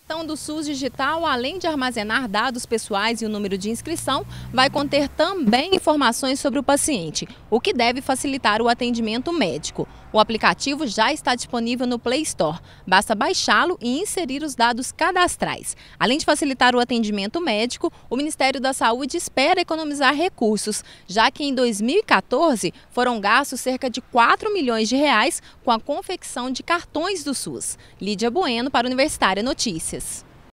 cartão do SUS digital, além de armazenar dados pessoais e o número de inscrição, vai conter também informações sobre o paciente, o que deve facilitar o atendimento médico. O aplicativo já está disponível no Play Store. Basta baixá-lo e inserir os dados cadastrais. Além de facilitar o atendimento médico, o Ministério da Saúde espera economizar recursos, já que em 2014 foram gastos cerca de 4 milhões de reais com a confecção de cartões do SUS. Lídia Bueno para Universitária Notícias.